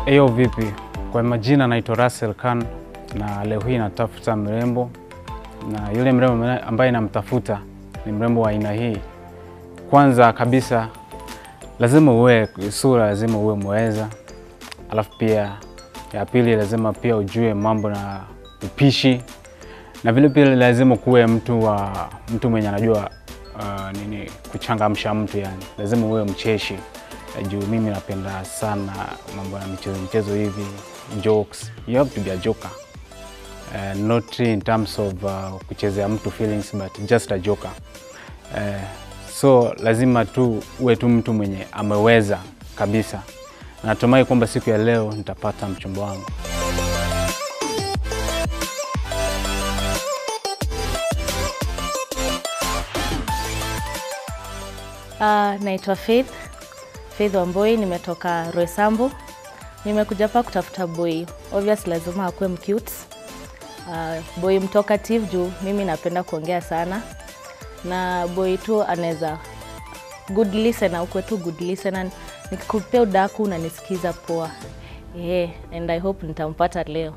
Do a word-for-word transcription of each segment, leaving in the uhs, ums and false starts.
Eyo vipi? Kwa majina naitwa Russell Khan na leo hii natafuta mrembo, na yule mrembo ambaye namtafuta ni mrembo wa aina hii. Kwanza kabisa lazima uwe sura, lazima uwe mweza. Alafu pia ya pili lazima pia ujue mambo na upishi. Na vile pia lazima kuwe mtu wa mtu mwenye anajua uh, nini kuchangamsha mtu, yani lazima uwe mcheshi. Juu mimi napenda sana mambo na michezo michezo hivi, jokes. You have to be a joker. Uh, not in terms of uh, kuchezea mtu feelings, but just a joker. Uh, so lazima tu uwe tu mtu mwenye ameweza kabisa. Natumai kwamba siku ya leo nitapata mchumba wangu. Uh, naitwa Faith. Faith Wamboi, nimetoka Roysambu. Nimekuja hapa kutafuta boy. Obviously lazima akuwe mcute. Uh, boy mtalkative juu mimi napenda kuongea sana. Na boy tu anaweza good listener, ukwe tu good listener. Nikikupea udaku unanisikiza poa. Yeah, and I hope nitampata leo.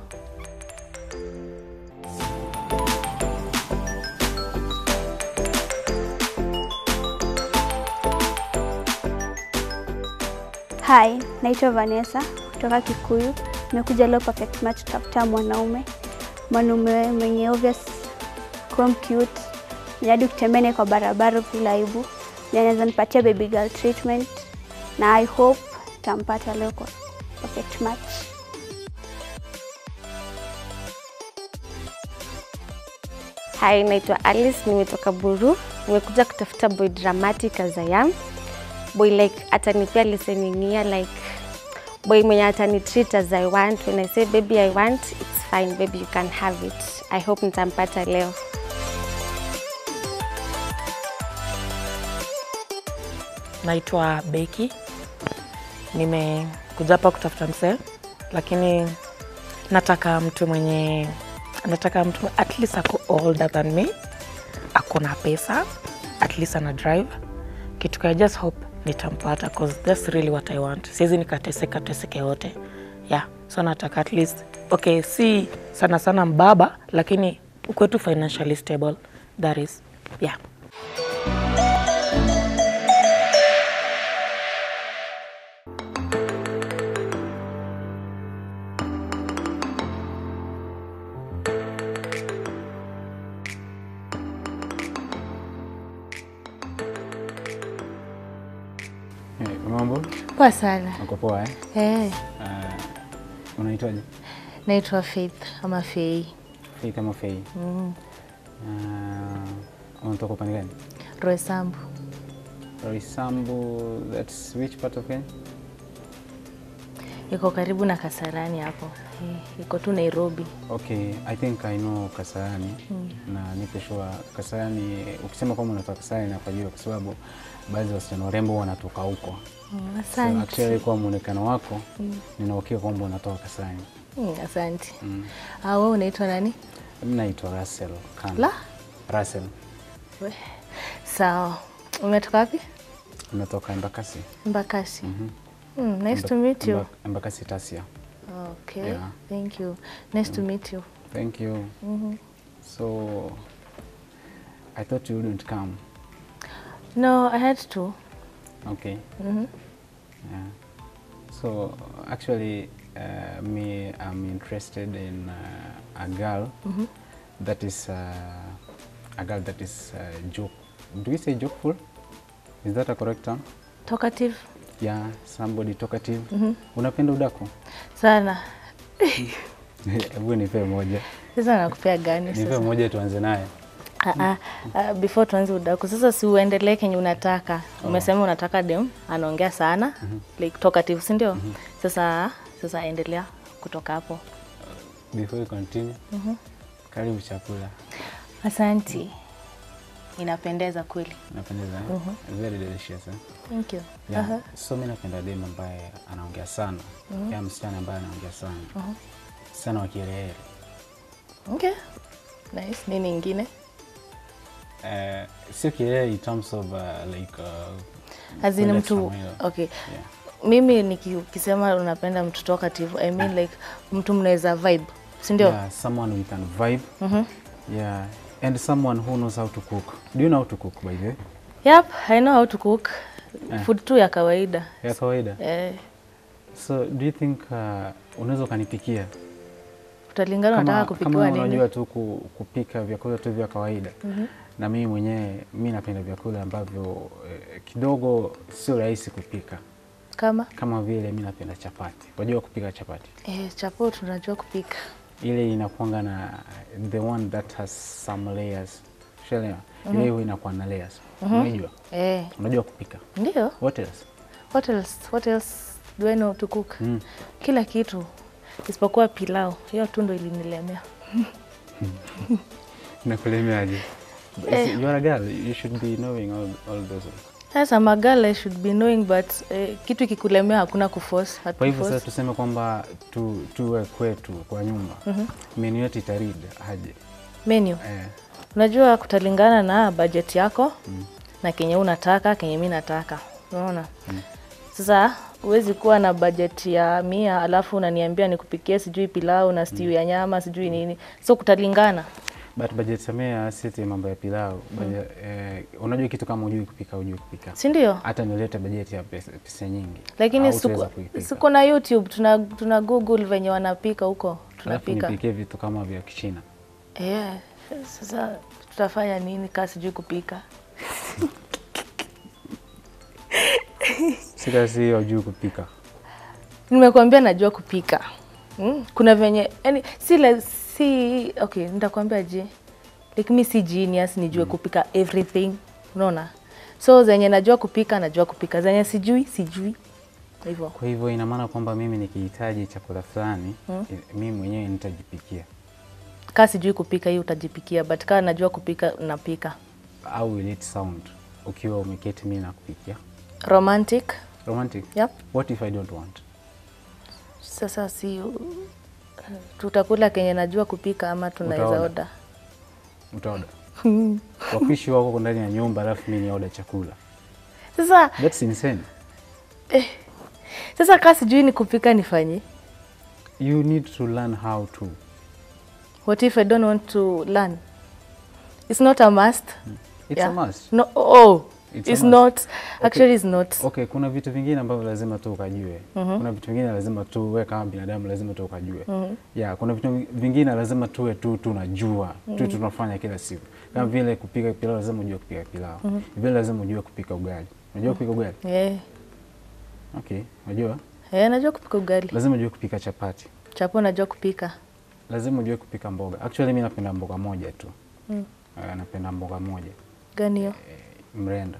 Hi, naitwa Vanessa kutoka Kikuyu. Nimekuja leo perfect match kutafuta mwanaume. Mwanaume mwenye obvious come cute. Hadi kutembea kwa barabara bila aibu. Anaweza nipatia baby girl treatment. Na I hope tampata leo kwa perfect match. Hi, naitwa Alice, nimetoka Buru. Nimekuja kutafuta boy dramatic as I am. Boy like atanipea listening ear, like boy mwenye atani treat as I want. When I say baby I want, it's fine baby, you can have it. I hope nitampata leo. Naitwa Becky. Nimekuja hapa kutafuta msee, lakini nataka mtu mwenye nataka mtu at least ako older than me. Ako na pesa, at least ana drive. Kitu kwa just hope nitampata cause that's really what I want. Siwezi nikateseka teseke yote. Yeah, so nataka at least okay, si sana sana mbaba lakini uko tu financially stable. That is yeah. Hey, mambo? Poa sana. Uko poa eh? Eh. Uh, unaitwaje? Naitwa Faith ama Faye. Faith ama Faye. Mm. Uh, unatoka upande gani? Roysambu. Roysambu, that's which part of Kenya? Iko karibu na Kasarani hapo. Eh, iko tu Nairobi. Okay, I think I know Kasarani. Mm. Na nipo sure Kasarani, ukisema kama unatoka Kasarani nakujua kwa sababu baadhi ya wasichana warembo wanatoka huko. Mm, asante. So actually kwa muonekano wako, mm. nina uhakika kwamba unatoka Kasarani. Mm, asante. Mm. Ah, wewe unaitwa nani? Mimi naitwa Russell Khan. La? Russell. We. Sawa. Umetoka wapi? Nimetoka Embakasi. Embakasi. Mhm. Mm. Mm, nice Mba to meet you. Embakasi Tasia. Okay. Yeah. Thank you. Nice mm. to meet you. Thank you. Mhm. So I thought you wouldn't come. No, I had to. Okay. Mhm. Yeah. So actually uh, me I'm interested in uh, a girl Mhm. that is uh, a girl that is uh, joke. Do you say jokeful? Is that a correct term? Talkative. Yeah, somebody talkative. Mhm. Unapenda udaku? Sana. Hebu nipe moja. Sasa nakupea gani Nipe sasa? moja tuanze naye. Ah ah, uh, before tuanze udaku. Sasa si uendelee kenye unataka. Oh. Umesema unataka dem anaongea sana, mm -hmm. like talkative, si ndio? Mm -hmm. Sasa sasa endelea kutoka hapo. Before we continue. Mhm. Mm, karibu chakula. Asante. Inapendeza kweli. Inapendeza. Eh? Mm -hmm. Very delicious. Eh? Thank you. Yeah. Uh -huh. So mimi napenda dem ambaye anaongea sana. Mm -hmm. Kama msichana ambaye anaongea sana. Mhm. Mm sana wa Kiherehere. Okay. Nice. Nini nyingine? Uh, sio Kiherehere in terms of uh, like uh, as in mtu okay. Mimi nikisema unapenda mtu talkative, I mean like mtu mnaweza vibe, si ndio? Yeah, someone we can vibe. Mhm. Yeah, and someone who knows how to cook. Do you know how to cook, by the way? Yep, I know how to cook. Eh. Food tu ya kawaida. Ya kawaida. Eh, So do you think uh, unaweza ukanipikia? utalingana unataka kupikiwa kama nini? unajua tu ku- kupika vyakula tu vya kawaida. Mm-hmm. Na mimi mwenyewe mimi napenda vyakula ambavyo eh, kidogo sio rahisi kupika. Kama? Kama vile mimi napenda chapati. Unajua kupika chapati? Eh, chapo tunajua kupika. Ile inakuanga na the one that has some layers. Shelewa. Ile hiyo inakuwa na layers. Unajua? Eh, Unajua kupika? ndio. What else? What else? What else do I know to cook? Mm. Kila kitu isipokuwa pilau. Hiyo tu ndo ilinilemea. Nakulemeaje? You are a girl, you should be knowing all, all those things. As I'm a girl, I should be knowing, but eh, kitu ikikulemea hakuna kuforce. Kwa hivyo sasa tuseme kwamba tu, tuwe kwetu kwa nyumba. Mm-hmm. Menu yetu itaridi aje? Menu? Eh. Unajua kutalingana na budget yako mm. na kenye unataka, kenye mimi nataka. Unaona? Mm. Sasa huwezi kuwa na budget ya mia alafu unaniambia nikupikie sijui pilau na stew mm. ya nyama sijui nini. So kutalingana. But budget samea sisi mambo ya pilau. Mm. Budget, eh, unajua kitu kama hujui kupika, hujui kupika. Si ndio? Hata nilete budget ya pesa, pesa nyingi. Lakini siku siku na YouTube tuna tuna Google venye wanapika huko. Tunapika. Alafu nipikie vitu kama vya Kichina. Eh, sasa tutafanya nini kama sijui kupika? Sika si hujui kupika. Nimekuambia najua kupika. Mm, kuna venye yani si la, si okay, nitakwambia je. Like mimi si genius nijue mm. kupika everything. Unaona? So zenye najua kupika najua kupika. Zenye sijui sijui. Hivyo. Kwa hivyo ina maana kwamba mimi nikihitaji chakula fulani, mm. mimi mwenyewe nitajipikia. Kama sijui kupika hiyo utajipikia, but kama najua kupika napika. How will it sound ukiwa umeketi mimi nakupikia? Romantic. Romantic? Yep. What if I don't want? Sasa si tutakula kenye najua kupika ama tunaweza order? Utaoda. Wapishi wako ndani ya nyumba alafu mimi ni order chakula. Sasa that's insane. Eh. Sasa kama sijui ni kupika nifanye? You need to learn how to. What if I don't want to learn? It's not a must. It's yeah. a must. No, oh, it's, it's not. Actually, okay. It's not. Okay, kuna vitu vingine ambavyo lazima tu ukajue. Mm -hmm. Kuna vitu vingine lazima tu wewe kama binadamu lazima tu ukajue. Mm -hmm. Yeah, kuna vitu vingine lazima tuwe tu tunajua, mm -hmm. tu tunafanya kila siku. Kama mm -hmm. vile kupika pilau lazima ujue kupika pilau. Mm -hmm. Vile lazima ujue kupika ugali. Unajua kupika ugali? Yeah. Okay, unajua? Eh, najua kupika ugali. Lazima ujue kupika chapati. Chapo najua kupika. Lazima ujue kupika mboga. Actually mimi napenda mboga moja tu. Mm. Uh, napenda mboga moja. Gani hiyo? Uh, mrenda.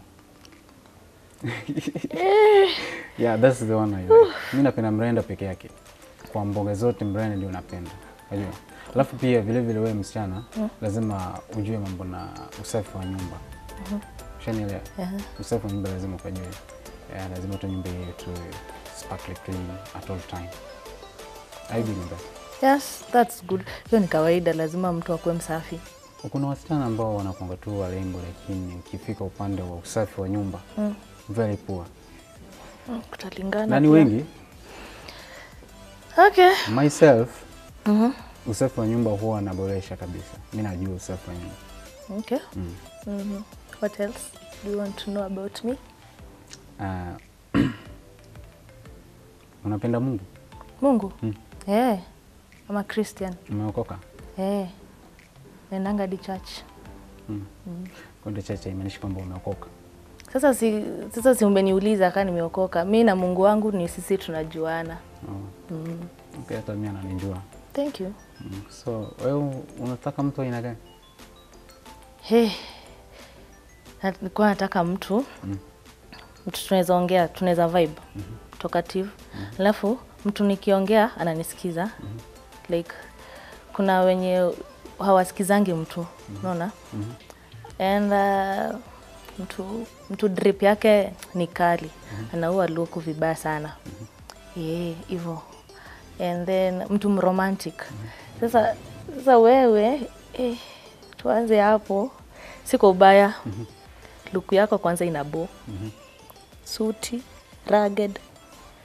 Yeah, that's the one I like. Mimi napenda mrenda peke yake. Kwa mboga zote mrenda ndio napenda. Unajua? Alafu pia vile vile wewe msichana mm. lazima ujue mambo na usafi wa nyumba. Mhm. Mm Shanielewa? Uh -huh. Usafi wa nyumba lazima ukajue. Yeah, lazima tu nyumba yetu sparkly clean at all time. I believe that. Yes, that's good. Hiyo ni kawaida, lazima mtu akuwe msafi. Kuna wasichana ambao wanakuanga tu warembo lakini ukifika upande wa usafi wa nyumba mm. very poor. Mm, kutalingana. Nani wengi? Okay. Myself. Mhm. Mm usafi wa nyumba huwa naboresha kabisa. Mimi najua usafi wa nyumba. Okay. Mm. Mhm. Mm What else do you want to know about me? Uh, unapenda Mungu? Mungu? Mm. Eh. Yeah. I'm a Christian. Umeokoka? Eh. Yeah. Nendanga di church. Mm. Mm. Kwenda church haimaanishi kwamba umeokoka. Sasa si sasa si umeniuliza kama nimeokoka. Mimi na Mungu wangu ni sisi tunajuana. Oh. Mm. Okay, hata mimi ananijua. Thank you. Mm. So, wewe unataka mtu aina gani? Hey. Nilikuwa nataka mtu. Mm. Mtu tunaweza ongea, tunaweza vibe. Mm -hmm. Talkative. Mm -hmm. Alafu mtu nikiongea ananisikiza. Mm -hmm. Like kuna wenye hawasikizangi mtu, unaona? Mm -hmm. And uh, mtu mtu drip yake ni kali. Mm -hmm. Anaua luku vibaya sana. Mm -hmm. Yeah, hivyo. And then mtu mromantic. Mm -hmm. Sasa sasa wewe eh, tuanze hapo. Siko ubaya. Mm -hmm. Luku yako kwanza inabo. Mm -hmm. Suti, rugged.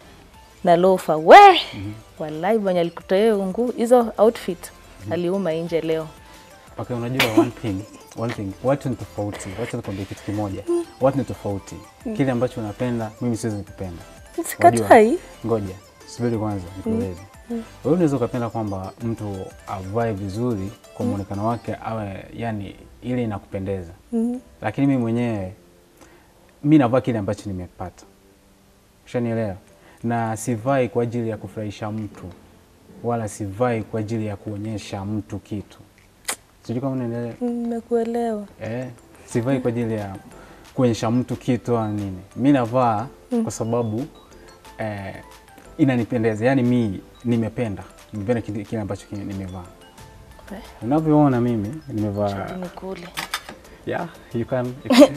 na lofa. We! Mm-hmm. Wallahi bwana alikutoa hiyo nguo, hizo outfit mm-hmm. aliuma nje leo. Okay, unajua one thing, one thing, watu ni tofauti. Wacha nikwambie kitu kimoja. Watu ni tofauti. Kile ambacho unapenda, mimi siwezi kupenda. Sikatai. Ngoja, subiri kwanza nikueleze. Mm. Wewe unaweza kupenda kwamba mtu avae vizuri kwa muonekano mm. wake awe yani ile inakupendeza. Mm. Lakini mimi mwenyewe mimi navaa kile ambacho nimepata. Ushanielewa? Na sivai kwa ajili ya kufurahisha mtu wala sivai kwa ajili ya kuonyesha mtu kitu. Sijui kama unaelewa. Nimekuelewa. Eh, sivai kwa ajili ya kuonyesha mtu kitu au nini. Mimi navaa mm. kwa sababu eh, inanipendeza. Yaani mimi nimependa. Nimependa kile ambacho nimevaa. Okay. Unavyoona mimi nimevaa nikule. Yeah, you can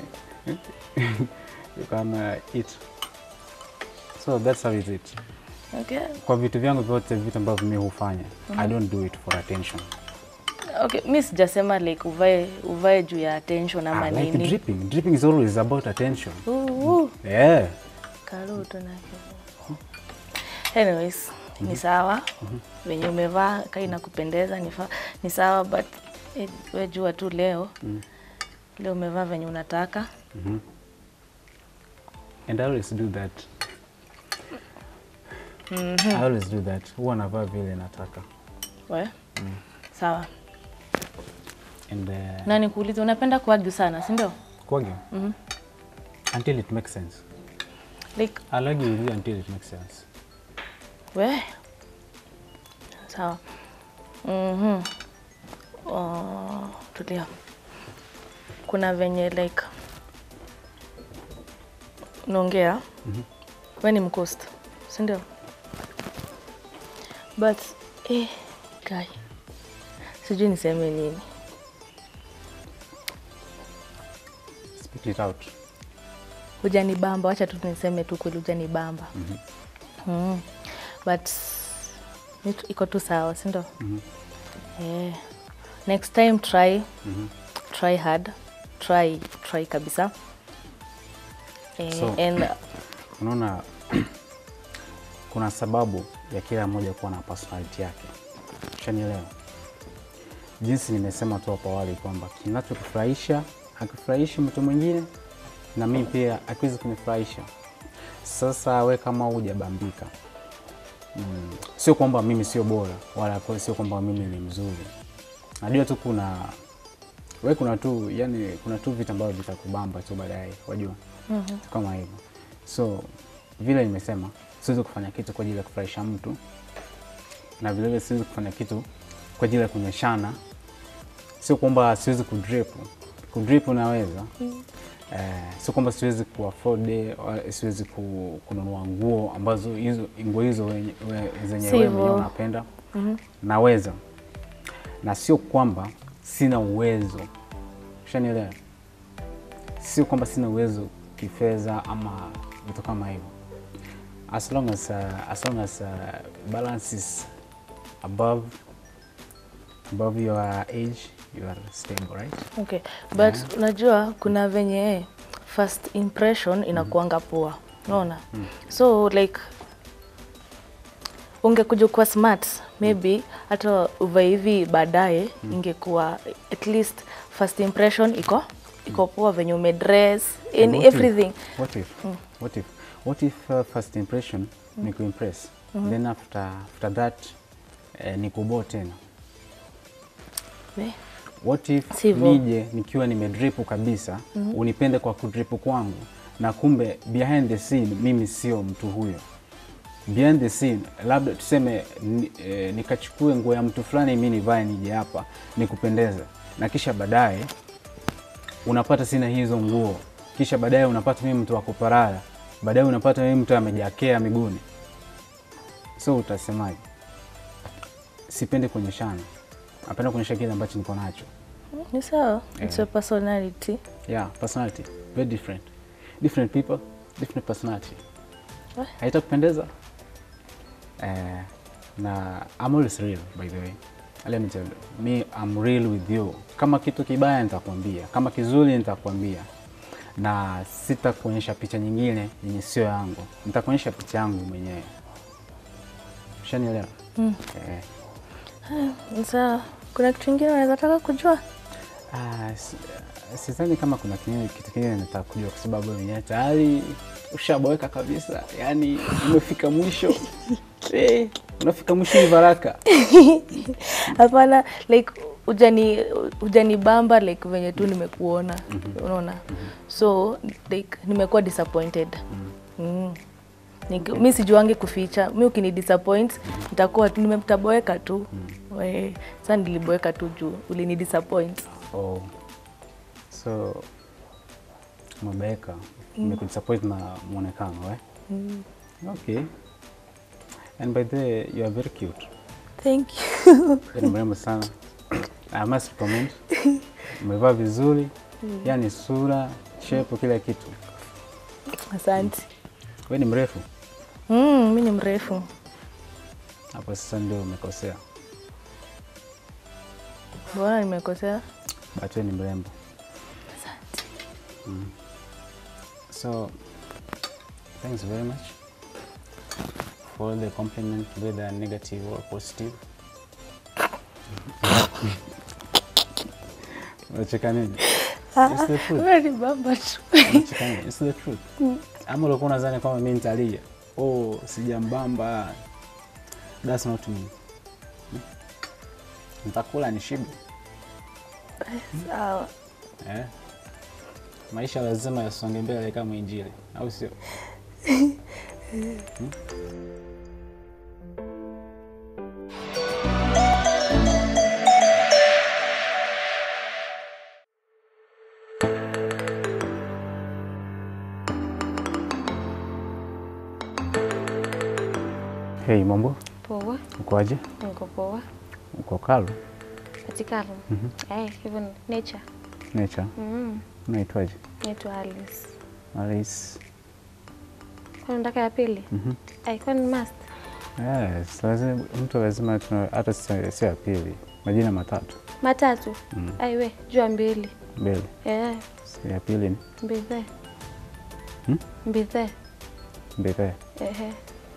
you can uh, eat. So that's how it is. Okay. Kwa vitu vyangu vyote vitu ambavyo mimi hufanya, mm-hmm. I don't do it for attention. Okay, mimi sijasema like uvae uvae juu ya attention ama ah, nini. Like dripping, dripping is always about attention. Ooh. Yeah. Karo tunake. Anyways, mm-hmm. ni sawa. Mm-hmm. Wenye umevaa kai nakupendeza ni ni sawa but eh, wewe jua tu leo. Mm. Leo umevaa venye unataka. Mhm. And I always do that. Mm-hmm. I always do that. Huwa navaa vile nataka. We? Mm. Sawa. And uh, nani kuuliza unapenda kuargue sana, si ndio? Kuargue? Mhm. Mm until it makes sense. Like I'll argue with you until it makes sense. We? Sawa. Mhm. Oh, tulia. Kuna venye like naongea. Mhm. Mm wewe ni mkost, si ndio? But eh guy. Sijui niseme nini. Speak it out. Hujanibamba, acha tu niseme tu kweli hujanibamba. Mhm. Mm mhm. But iko tu sawa, si ndio? Mhm. Mm eh next time try. Mhm. Mm try hard. Try try kabisa. Eh so, and unaona kuna sababu ya kila mmoja kuwa na personality yake. Ushanielewa? Jinsi nimesema tu hapo awali kwamba kinachokufurahisha hakufurahishi mtu mwingine na mimi pia hakiwezi kunifurahisha. Sasa we kama hujabambika, mm, sio kwamba mimi sio bora wala sio kwamba mimi ni mzuri. Najua tu kuna we kuna tu yani kuna tu vitu ambavyo vitakubamba tu baadaye, wajua. Mhm. Mm kama hivyo. So vile nimesema siwezi kufanya kitu kwa ajili ya kufurahisha mtu na vile vile siwezi kufanya kitu kwa ajili ya kunyeshana. Sio kwamba siwezi kudrip. Kudrip unaweza. Mm. Eh, sio kwamba siwezi kuafford au siwezi kununua nguo ambazo hizo nguo hizo zenye wewe mwenyewe unapenda. Mhm. Naweza. Na sio kwamba sina uwezo. Ushanielewa? Sio kwamba sina uwezo kifedha ama vitu kama hivyo. As long as uh, as long as uh, balance is above above your age, you are stable, right? Okay. But yeah. Unajua kuna venye first impression inakuanga poa. Unaona? Mm. So like ungekuja kuwa smart, maybe hata uva hivi baadaye mm. ingekuwa at least first impression iko iko poa venye umedress in everything. If, what if? Mm. What if? What if uh, first impression mm. ni kuimpress? Mm-hmm. Then after after that uh, ni kubo tena. We? What if Sivo. nije nikiwa nimedrip kabisa, mm-hmm. unipende kwa kudrip kwangu na kumbe behind the scene mimi sio mtu huyo. Behind the scene labda tuseme eh, nikachukue nguo ya mtu fulani mimi nivae nije hapa nikupendeza na kisha baadaye unapata sina hizo nguo. Kisha baadaye unapata mimi mtu wa kuparara. Baadaye unapata mimi mtu amejakea miguuni. So utasemaje? Sipendi kuonyeshana. Napenda kuonyesha kile ambacho niko nacho. Ni sawa. It's your personality. Yeah, personality. Very different. Different people, different personality. Eh? Haitakupendeza? Eh, na I'm always real, by the way. Let me tell you, me I'm real with you. Kama kitu kibaya nitakwambia, kama kizuri nitakwambia. Na sitakuonyesha picha nyingine yenye sio yangu. Nitakuonyesha picha yangu mwenyewe. Ushanielewa? Mm. Eh. Sasa kuna kitu kingine unaweza taka kujua? Ah, sidhani kama kuna kitu kingine nataka kujua kwa sababu mwenyewe tayari ushaboeka kabisa. Yaani umefika mwisho. Eh, unafika mwisho ni baraka. Hapana, like ujani ujani bamba like venye tu nimekuona. Mm -hmm. Unaona? Mm -hmm. So like nimekuwa disappointed. Mm. Mm. Mimi sijuange kuficha. Mimi ukini disappoint nitakuwa tu nimemtaboeka tu. Mm. Eh, sasa niliboeka tu juu ulini disappoint. Oh. So umeboeka. Nimekudisappoint mm. na muonekano, eh? Mm. Okay. And by the way, you are very cute. Thank you. Ni mrembo sana. I must comment. Umevaa vizuri. Mm. Yaani sura, shape, kila kitu. Asante. Wewe ni mrefu? Mm, mimi ni mrefu. Hapo sasa ndio umekosea. Bwana nimekosea? Bacho ni mrembo. Asante. Mm. So, thanks very much for the compliment, whether negative or positive. Unacheka nini? It's the truth. Very bamba tu. Unacheka nini? It's the truth. Ama ulikuwa unadhani kama mimi nitalia? Oh, sijambamba. That's not me. Nitakula nishibe. Sawa. Eh? Maisha lazima yasonge mbele kama injili, au sio? hmm? Hey, mambo? Poa. Uko aje? Niko poa. Uko kalu? Ati kalu? Mhm. Eh, even nature. Nature? Mhm. Unaitwaje? Naitwa Alice. Alice. Kwa ndaka ya pili? Mhm. Ai, kwa ni must. Yes, lazima mtu lazima hata si ya pili. Majina matatu. Matatu? Mm. Ai we, jua mbili. Mbili. Eh. Si ya pili ni? Mbithe. Hmm? Mbithe. Mbithe. Ehe.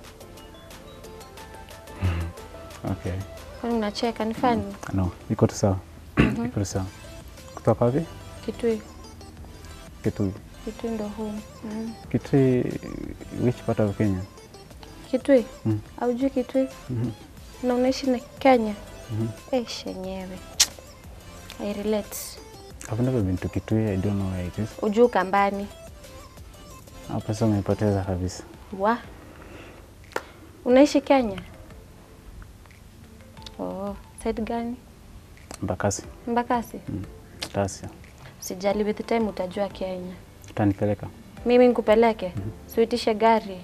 Okay. Kwani unacheka ni fani? No, iko tu sawa. Iko tu sawa. Kutoka wapi? Kitui. Kitui. Kitui ndo home. Mm. Kitui, which part of Kenya? Kitui? Mm. Aujui Kitui? Mhm. Na unaishi na Kenya? Mhm. Eh, shenyewe. I relate. I've never been to Kitui, I don't know where it is. Ujui Kambani? Hapa sasa umepoteza kabisa. Wa? Unaishi Kenya? Oh, side gani? Mbakasi. Mbakasi? Mm. Tasia. Usijali, with time utajua Kenya. Utanipeleka? Mimi nikupeleke? Mm -hmm. Suitishe gari.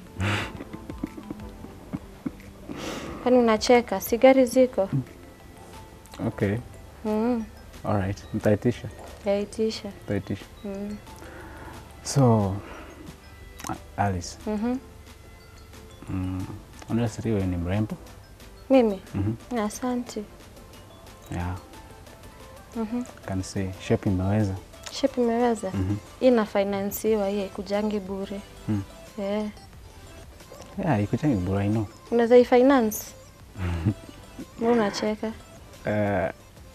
Kwani unacheka? Si gari ziko? Okay. Mm. All right. Nitaitisha. Yaitisha. Nitaitisha. Mm. So, Alice. Mhm. Mm. Honestly, wewe ni mrembo. Mimi? Mhm. Mm, asante. Yeah. Mhm. Can say shape imeweza. Shape imeweza? Mhm. Ina financewa hii kujangi bure. Mm. Eh. Yeah, ikujangi bure, I know. Unaweza finance? Mbona unacheka? Eh.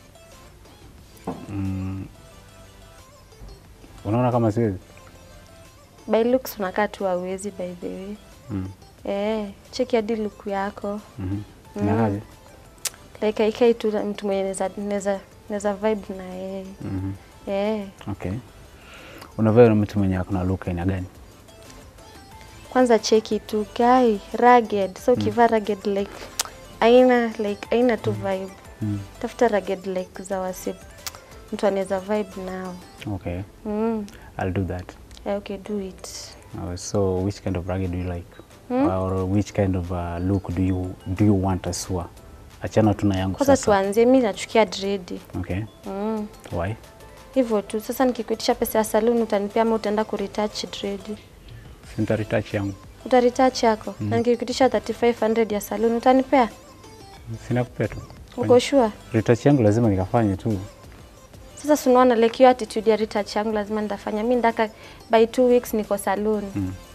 Mm. Unaona kama siwezi? By looks unakaa tu hauwezi by the way. Mm. Eh, cheki hadi look yako. Mhm. Mm Nakaje? Like ikai tu mtu mwenye neza neza neza vibe na yeye. Mhm. Eh. Okay. Unavaa na mtu mwenye akona look aina gani? Kwanza cheki tu guy rugged. So kivaa mm. rugged like aina like aina tu vibe. Mm. Tafuta rugged like za wasi mtu anaweza vibe nao. Okay. Mm. I'll do that. Yeah, okay, do it. Uh, so which kind of rugged do you like? Hmm? Or which kind of uh, look do you do you want as well? Achana tuna yangu sasa. Kwanza tuanze, mimi nachukia dread. Okay. Mm. Why? Hivyo tu. Sasa nikikuitisha pesa ya salon utanipea ama utaenda kuretouch dread? Sinta retouch yangu. Uta retouch yako? Mm. Na nikikuitisha thirty-five hundred ya salon utanipea? Sina kupea tu. Uko sure? Retouch yangu lazima nikafanye tu. Sasa sunaona like your attitude ya retouch yangu lazima nitafanya. Mimi ndaka by two weeks niko salon. Mm.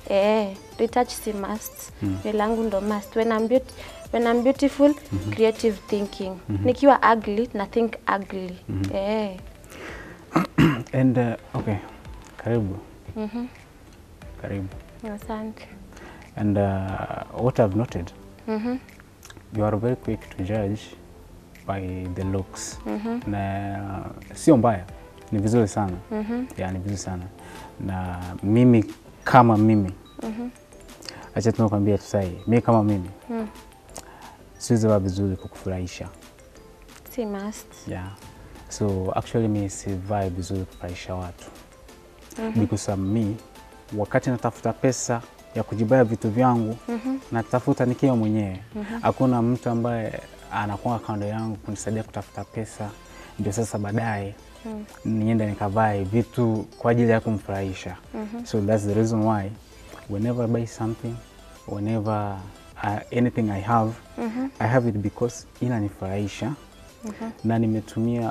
Eh, retouch si must. Mm. Nywele yangu ndo must. When I'm beauty, when I'm beautiful, mm-hmm. creative thinking. Mm-hmm. Nikiwa ugly, na think ugly. Mm-hmm. Eh. And uh, okay. Karibu. Mhm. Karibu. Asante. And uh, what I've noted, Mhm. you are very quick to judge by the looks. Mhm. Na sio mbaya, ni vizuri sana. Mhm. Yeah, ni vizuri sana. Na mimi kama mimi. Mhm. Acha tunakwambia tu sasa, mimi kama mimi. Mhm. Siwezi wa vizuri kukufurahisha. Si must. Yeah. So actually mimi si vibe vizuri kufurahisha watu. Mm-hmm. Because um, me wakati natafuta pesa ya kujibaya vitu vyangu, mm-hmm. natafuta nikiwa mwenyewe. Hakuna mm-hmm. mtu ambaye anakuwa kando yangu kunisaidia kutafuta pesa ndio sasa baadaye mm. niende nikavae vitu kwa ajili ya kumfurahisha. Mm-hmm. So that's the reason why whenever I buy something, whenever uh, anything I have, mm-hmm. I have it because inanifurahisha. Mm-hmm. Na nimetumia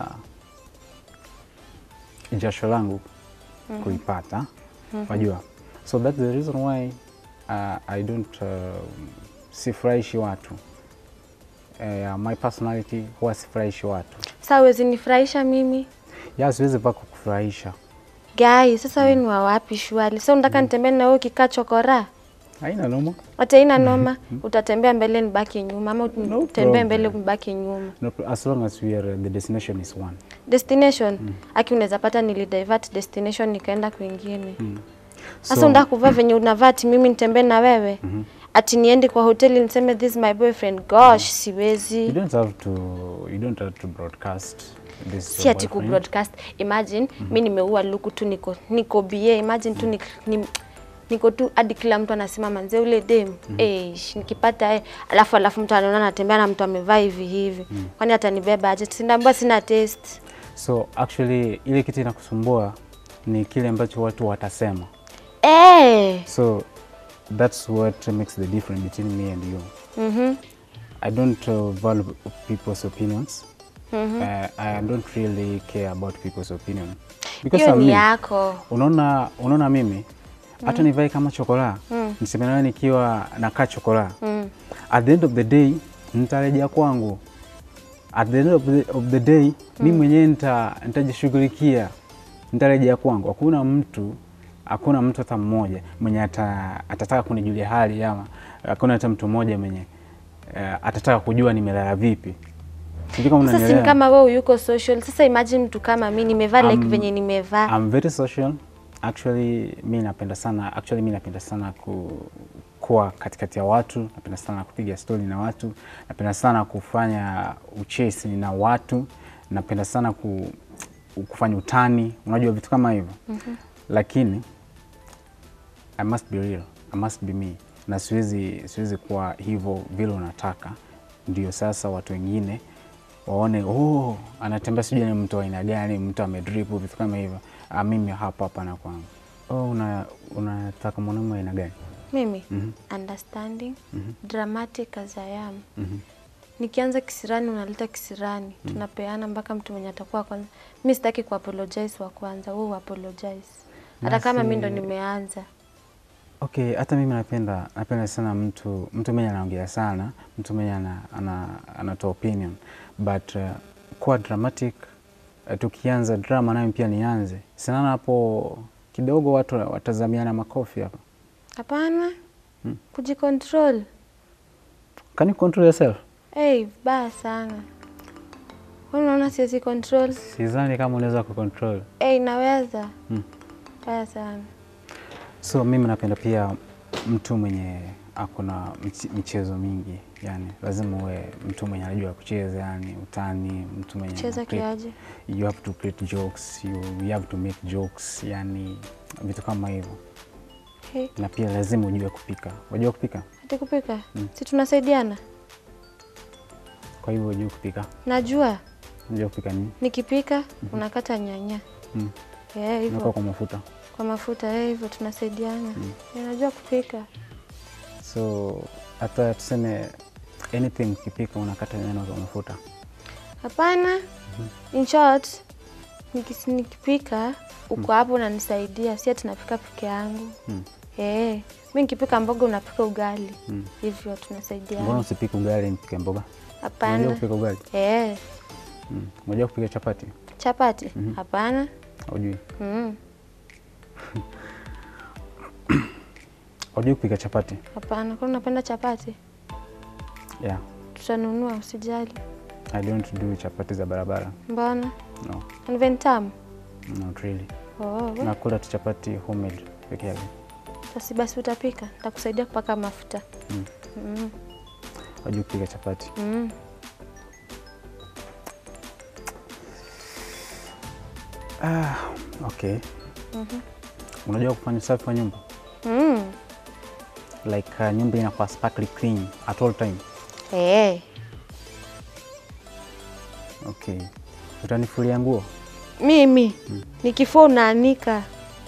jasho langu mm-hmm. kuipata. Mm-hmm. Wajua. So that's the reason why uh, I don't uh, sifurahishi watu. Uh, my personality huwa sifurahishi watu. Sasa huwezi nifurahisha mimi? Ya siwezi paka kufurahisha. Guy, sasa wewe mm. ni wa wapi shwali? Sasa unataka mm. nitembee na wewe kikaa chokora? Haina noma. Hata ina noma, utatembea mbele nibaki nyuma ama utembee mbele nibaki nyuma. No, as long as we are, the destination is one. Destination? Mm. Aki unaweza pata nilidivert destination nikaenda kwingine. Mm. Sasa so, unataka kuvaa venye unavaa mimi nitembee na wewe? Mm -hmm. Ati niende kwa hoteli niseme this is my boyfriend. Gosh, mm. siwezi. You don't have to you don't have to broadcast this. Si ati ku broadcast. Imagine mm -hmm. mimi nimeua luku tu niko niko B A. Imagine tu ni, ni niko tu hadi kila mtu anasema manze ule dem. Mm -hmm. Eh, nikipata eh alafu alafu mtu anaona anatembea na mtu amevaa hivi hivi. Mm -hmm. Kwani atanibeba aje? Sindambua sina taste. So actually ile kitu inakusumbua ni kile ambacho watu watasema. Eh. So that's what makes the difference between me and you. Mm-hmm. I don't uh, value people's opinions. Mm-hmm. uh, I don't really care about people's opinion. Because I'm me, yako. Unaona unaona mimi hata mm. nivae kama chokola, mm. niseme nawe nikiwa nakaa chokola. Mm. At the end of the day nitarejea kwangu. At the end of the, of the day mm. mimi mwenyewe nita nitajishughulikia. Nitarejea kwangu. Hakuna mtu Hakuna mtu hata mmoja mwenye ata, atataka kunijulia hali ama hakuna hata mtu mmoja mwenye uh, atataka kujua nimelala vipi. Sijui kama unanielewa. Sasa si kama wewe yuko social. Sasa imagine mtu kama mimi nimevaa like venye nimevaa. I'm very social. Actually mimi napenda sana actually mimi napenda sana ku kuwa katikati ya watu, napenda sana kupiga story na watu, napenda sana kufanya uchesi na watu, napenda sana ku, kufanya utani, unajua vitu kama hivyo. Mm-hmm. Lakini I must be real. I must be me. Na siwezi siwezi kuwa hivyo vile unataka. Ndio sasa watu wengine waone oh anatembea sijui ni mtu aina gani, mtu amedrip vitu kama hivyo. Ah, mimi hapa hapa na kwangu. Oh una unataka mwanamume aina gani? Mimi mm -hmm. understanding, mm -hmm. dramatic as I am. Mm -hmm. Nikianza kisirani unaleta kisirani. Mm -hmm. Tunapeana mpaka mtu mwenye atakuwa kwanza. Mimi sitaki ku apologize wa kwanza, wewe apologize. Hata kama mimi ndo nimeanza. Okay, hata mimi napenda napenda sana mtu mtu mwenye anaongea sana, mtu mwenye ana ana anatoa opinion. But uh, kwa dramatic uh, tukianza drama nayo pia nianze. Sina hapo kidogo watu watazamiana makofi hapa. Hapana. Hmm. Kujicontrol. Can you control yourself? Hey, baya sana. Unaona siwezi control? Sidhani kama unaweza kucontrol. Eh, naweza. Hmm. Baya sana. So mimi napenda pia mtu mwenye akona michezo mingi, yani lazima uwe mtu mwenye anajua kucheza, yani utani, mtu mwenye kucheza kiaje? You have to create jokes, you, you have to make jokes, yani vitu kama hivyo. Hey. Na pia lazima ujue kupika. Unajua kupika? Hata kupika? Hmm. Si tunasaidiana? Kwa hivyo unajua kupika? Najua. Unajua kupika nini? Nikipika, mm -hmm. unakata nyanya. Mm. Yeah, hivyo. Unaka kwa mafuta. Kwa mafuta, eh, hivyo tunasaidiana. Mm. Yeah, najua kupika. So hata tuseme anything ukipika unakata nyanya kwa mafuta? Hapana. Mm -hmm. In short, nikipika uko hapo unanisaidia, si ati napika peke yangu. Mm. Eh, mimi nikipika mboga unapika ugali. Mm. Hivyo tunasaidiana. Mbona usipike ugali nipike mboga? Hapana. Unajua kupika ugali? Eh. Mm. Unajua kupika chapati? Chapati? Mm -hmm. Hapana. Hujui? Mm. Hujui kupika chapati? Hapana. Kwa unapenda chapati? Yeah. Tutanunua, usijali. I don't do chapati za barabara. Mbona? No. Unventam? Not really. Oh. Nakula tu chapati homemade peke yake. Sasa basi utapika, nitakusaidia kupaka mafuta. Mm. Mm. Hujui kupika chapati? Mm. Ah, okay. Mhm. Unajua kufanya usafi wa nyumba? Mm. Like uh, nyumba inakuwa sparkly clean at all time. Eh. Okay. Utanifulia nguo? Mimi mm. nikifua unaanika.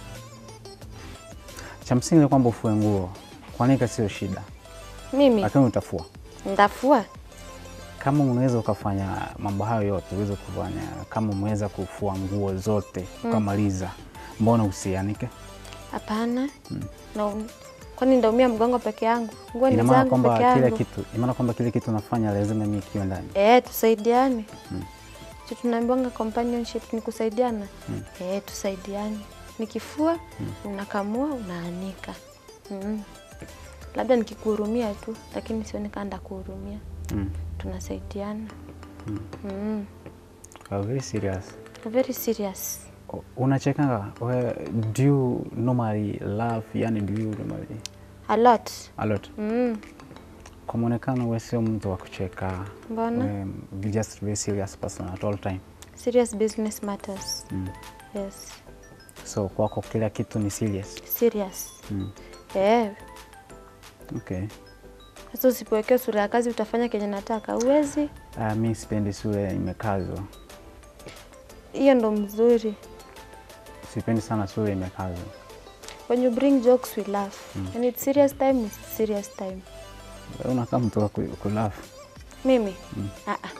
Cha msingi ni kwamba ufue nguo. Kuanika sio shida. Mimi lakini utafua. Ndafua. Kama unaweza ukafanya mambo hayo yote, uweze kufanya kama umeweza kufua nguo zote mm. ukamaliza, mbona usianike? Hapana. Mm. Na kwani ndaumia mgongo peke yangu? Nguo ni zangu peke yangu. Kwamba kile kitu, ina maana kwamba kile kitu unafanya lazima mimi kiwe ndani. Eh, tusaidiane. Mm. Sisi tunaambiwa companionship ni kusaidiana. Mm. Eh, tusaidiane. Nikifua, mm. unakamua, unaanika. Mm. Labda nikikuhurumia tu, lakini sioni kama ndakuhurumia. Mm. Tunasaidiana. Mm. Mm. Oh, very serious. Very serious. Unachekanga? Do you normally laugh? Yani do you normally? A lot. A lot. Mm. Kwa muonekano wewe sio mtu wa kucheka. Mbona? Um, just very serious person at all time. Serious business matters. Mm. Yes. So kwako kila kitu ni serious? Serious. Mm. Eh. Okay. Sasa usipowekea sura ya kazi utafanya kenye nataka, uwezi? Ah, mimi sipendi sura imekazwa. Hiyo ndo mzuri. Sipendi sana sura imekazwa. When you bring jokes we laugh. Mm. And it's serious time, it's serious time. Unakaa mtu wa kulaugh. Mimi? Mm. Ah ah.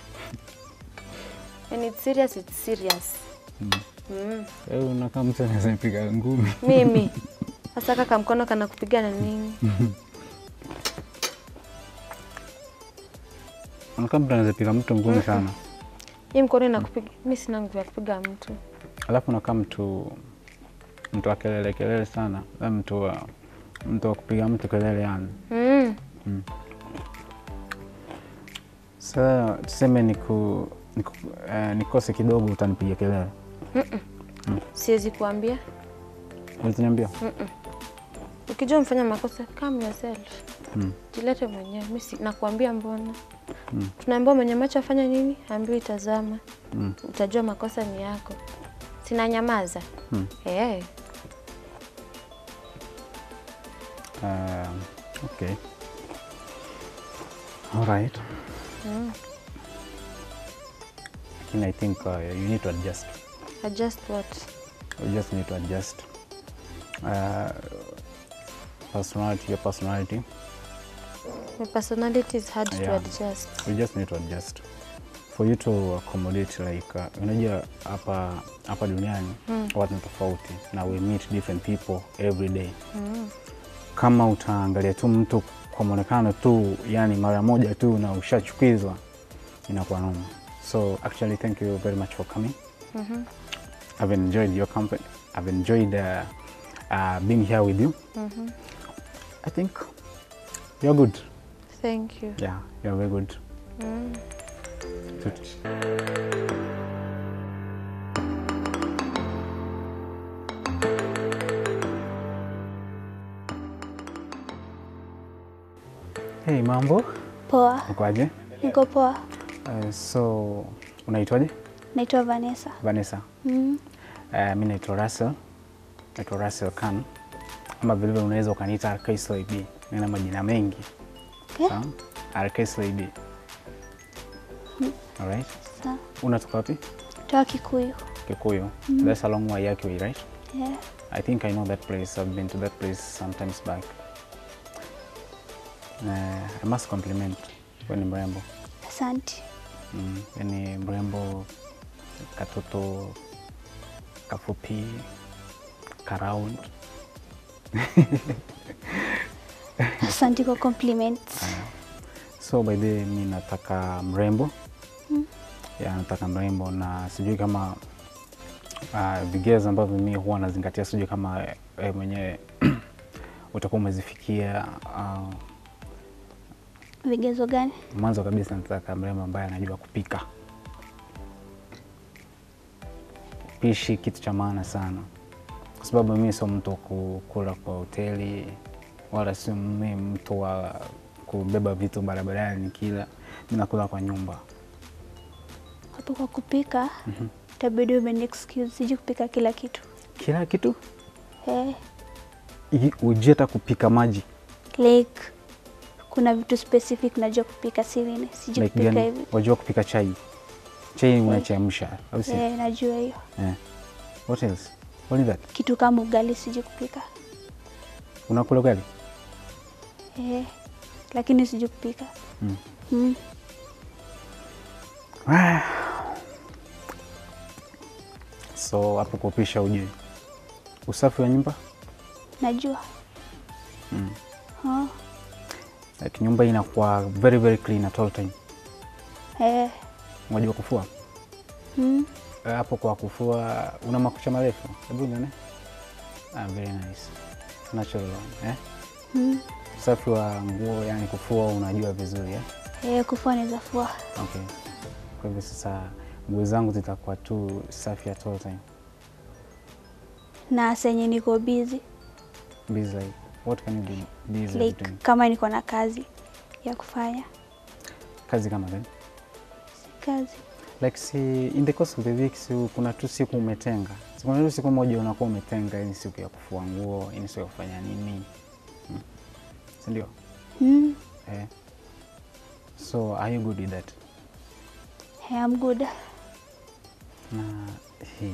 When it's serious, it's serious. Mm. Mm. Wewe unakaa mtu anaweza piga ngumi. Mimi. Sasa kaka mkono kana kupiga na nini? Unakaa mtu anaweza piga mtu ngumi sana. Hii mkono inakupiga, mimi sina nguvu ya kupiga mtu. Alafu unakaa mtu mtu akelele kelele sana, na mtu wa mtu wa kupiga mtu kelele yani. Mm. Mm. Sasa tuseme niku, niku uh, nikose kidogo utanipiga kelele. Mm -mm. Mm. Siwezi kuambia. Unaniambia? Mm -mm. Ukijua mfanya makosa, calm yourself. Mm. Jilete mwenyewe, mimi nakuambia mbona. Mm. Tunaambiwa mwenye macho afanya nini? Ambiwa itazama. Mm. Utajua makosa ni yako. Sina nyamaza. Mm. Eh. Uh, okay. All right. Mm. And I think uh, you need to adjust. Adjust what? You just need to adjust. Uh, personality, your personality. My personality is hard yeah. to adjust. You just need to adjust. For you to accommodate, like, uh, unajua hapa hapa duniani mm. watu ni tofauti na we meet different people every day. Mm. Kama utaangalia tu mtu kwa muonekano tu, yani mara moja tu na ushachukizwa, inakuwa noma. So actually thank you very much for coming. Mm-hmm. I've enjoyed your company. I've enjoyed uh, uh, being here with you. Mm-hmm. I think you're good. Thank you. Yeah, you're very good. Mm. Hey, mambo? Poa. Ukoaje? Niko poa. Uh, so, unaitwaje? Naitwa Vanessa. Vanessa. Mm. Uh, mimi naitwa Russell. Naitwa Russell Khan. Ama vile vile unaweza ukaniita R K Slade. Nina majina mengi. Okay. Sawa? R K Slade. Mm. All right. Sawa. Unatoka wapi? Toka Kikuyu. Kikuyu. Mm. That's a long way yake, right? Yeah. I think I know that place. I've been to that place sometimes back. Uh, I must compliment wewe ni mrembo. Asante. Mm, ni mrembo, katoto kafupi, karound. Asante kwa compliments. So by the way, mimi nataka mrembo. Mm. Ya, nataka mrembo na sijui kama uh, vigezo ambavyo mimi huwa nazingatia, sijui kama eh, mwenyewe utakuwa umezifikia. Uh, Vigezo gani? mwanzo kabisa nataka mrembo ambaye anajua kupika. Pishi kitu cha maana sana. Kwa sababu mimi sio mtu kukula kwa hoteli, wala sio mimi mtu wa kubeba vitu barabarani kila. Mimi nakula kwa nyumba. Hapo kwa kupika, mm-hmm. Itabidi ube excuse, siji kupika kila kitu. Kila kitu? Eh. Ujue hata kupika maji. Like kuna vitu specific najua kupika, si vile siji like kupika gani? hivi. Wajua kupika chai. Chai unachemsha au si? Eh, najua hiyo. Eh. What else? Only that? Kitu kama ugali siji kupika. Unakula ugali? Eh. Lakini siji kupika. Mm. Mm. So hapo kupisha ujue. Usafi wa nyumba? Najua. Mm. Oh. Like nyumba inakuwa very very clean at all time. Eh. Unajua kufua? Mm. Hapo kwa kufua una makucha marefu. Hebu nione. Ah, very nice. Natural one, eh? Mm. Usafi wa nguo, yani kufua unajua vizuri, eh? Eh, kufua naweza fua. Okay. Kwa hivyo sasa nguo zangu zitakuwa tu safi at all time. Na senye niko busy. Busy like, what can you be busy Like doing? kama niko na kazi ya kufanya. Kazi kama gani? Kazi. Like si in the course of the week, si kuna tu siku umetenga. Si kuna tu siku moja unakuwa umetenga, ni siku ya kufua nguo, ni siku ya kufanya nini? Hmm. Si ndio? Mm. Eh. So are you good with that? Hey, I'm good. Na hii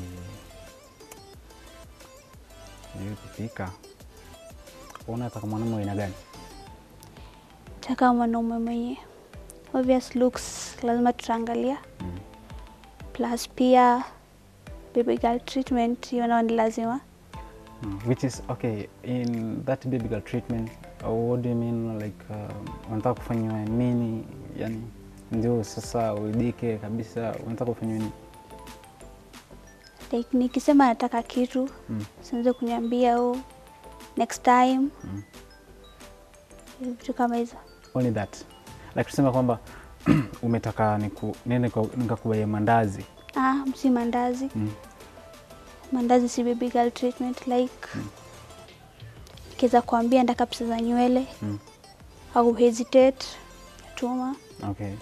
ni kupika. Unataka mwanamume aina gani? Taka mwanaume mwenye obvious looks lazima tutaangalia. Mm. Plus pia baby girl treatment hiyo nao ni lazima. Mm. Which is okay in that baby girl treatment. Uh, what do you mean like uh, unataka kufanywa nini? Yani ndio sasa uidike kabisa, unataka kufanywa nini? Like nikisema nataka kitu, Mm. sianze kuniambia oh next time. Mm. Vitu kama hizo. Only that. Like tuseme kwamba umetaka niku nene nikakubaia mandazi. Ah, msi mandazi. Mm. Mandazi si baby girl treatment like. Mm. Kiza kuambia ndaka pesa za nywele. Mm. Au hesitate tuma. Okay.